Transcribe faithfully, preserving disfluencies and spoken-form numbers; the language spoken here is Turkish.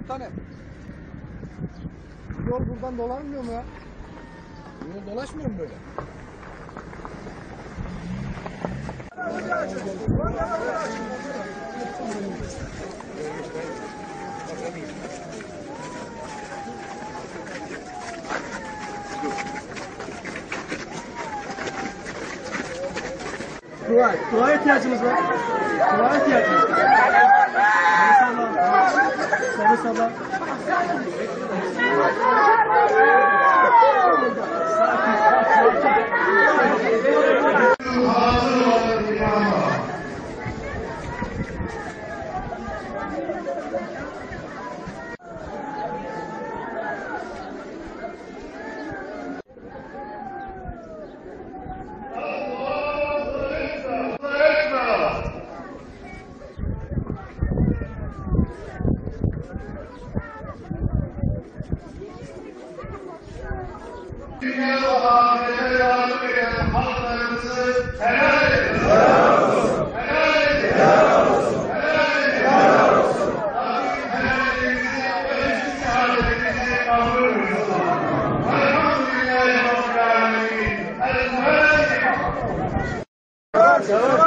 Komutanım. Yol buradan dolanmıyor mu ya? Yol dolaşmıyor mu böyle? Dua, dua ihtiyacımız var. Dua ihtiyacımız var. Sabah sabah. Dünyada ahirete yardım eden halklarımızı helal edin. Helal olsun. Helal edin. Helal olsun. Helal edin. Helal olsun. Rabbim helallerimizi, ölçü saadetimizi kabul buyursun. Elhamdülillahi Rabbil alemin. El-Fatiha.